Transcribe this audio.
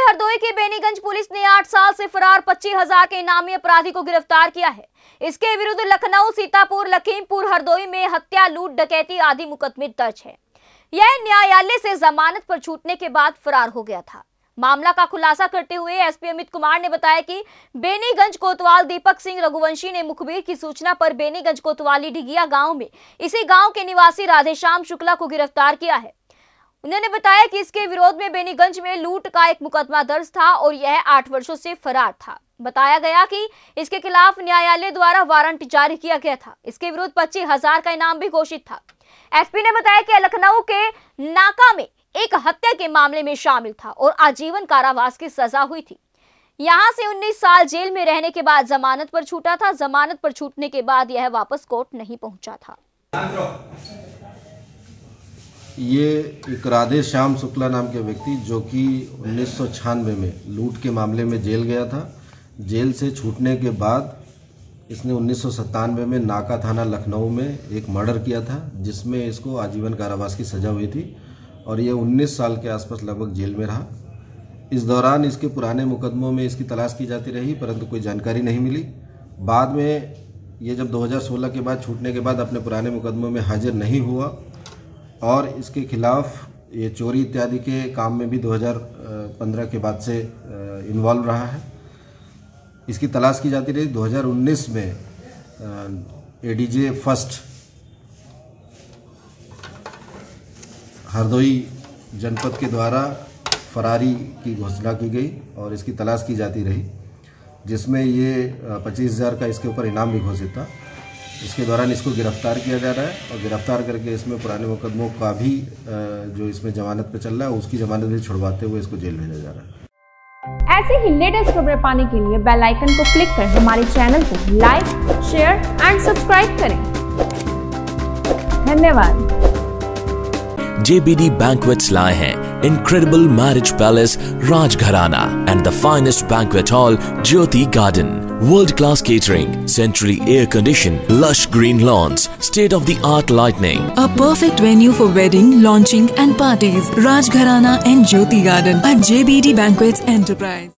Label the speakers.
Speaker 1: हरदोई की बेनीगंज पुलिस ने 8 साल से फरार 25,000 के इनामी अपराधी को गिरफ्तार किया है। इसके विरुद्ध लखनऊ, सीतापुर, लखीमपुर, हरदोई में हत्या, लूट, डकैती आदि मुकदमे दर्ज है। यह न्यायालय से जमानत पर छूटने के बाद फरार हो गया था। मामला का खुलासा करते हुए एसपी अमित कुमार ने बताया कि बेनीगंज कोतवाल दीपक सिंह रघुवंशी ने मुखबिर की सूचना पर बेनीगंज कोतवाली ढिगिया गांव में इसी गांव के निवासी राधेश्याम शुक्ला को गिरफ्तार किया है। उन्होंने बताया कि इसके विरोध में बेनीगंज में लूट का एक मुकदमा दर्ज था और यह 8 वर्षों से फरार था। बताया गया कि इसके खिलाफ न्यायालय द्वारा वारंट जारी किया गया था। इसके विरुद्ध 25,000 का इनाम भी घोषित था। एसपी ने बताया कि लखनऊ के नाका में एक हत्या के मामले में शामिल था और आजीवन कारावास की सजा हुई थी। यहां से 19 साल जेल में रहने के बाद जमानत पर छूटा था। जमानत पर छूटने के बाद यह वापस कोर्ट नहीं पहुंचा था।
Speaker 2: ये एक राधेश्याम शुक्ला नाम के व्यक्ति जो कि 1996 में लूट के मामले में जेल गया था। जेल से छूटने के बाद इसने 1997 में नाका थाना लखनऊ में एक मर्डर किया था, जिसमें इसको आजीवन कारावास की सज़ा हुई थी और ये 19 साल के आसपास लगभग जेल में रहा। इस दौरान इसके पुराने मुकदमों में इसकी तलाश की जाती रही, परंतु कोई जानकारी नहीं मिली। बाद में ये जब 2016 के बाद छूटने के बाद अपने पुराने मुकदमों में हाजिर नहीं हुआ और इसके खिलाफ ये चोरी इत्यादि के काम में भी 2015 के बाद से इन्वॉल्व रहा है। इसकी तलाश की जाती रही। 2019 में एडीजे फर्स्ट हरदोई जनपद के द्वारा फरारी की घोषणा की गई और इसकी तलाश की जाती रही, जिसमें ये 25,000 का इसके ऊपर इनाम भी घोषित था। इसके दौरान इसको गिरफ्तार किया जा रहा है और गिरफ्तार करके इसमें पुराने मुकदमों का भी जो इसमें जमानत पे चल रहा है उसकी जमानत भी छुड़वाते हुए इसको जेल भेजा जा रहा है।
Speaker 3: ऐसे ही लेटेस्ट खबरें पाने के लिए बेल आइकन को क्लिक कर हमारे चैनल को लाइक, शेयर एंड सब्सक्राइब करें। धन्यवाद।
Speaker 4: JBD Banquets लाए हैं incredible marriage palace Rajgharana and the finest banquet hall Jyoti Garden. World-class catering, centrally air-conditioned, lush green lawns, state-of-the-art lighting.
Speaker 5: A perfect venue for wedding, launching and parties. Rajgharana and Jyoti Garden at JBD Banquets Enterprise.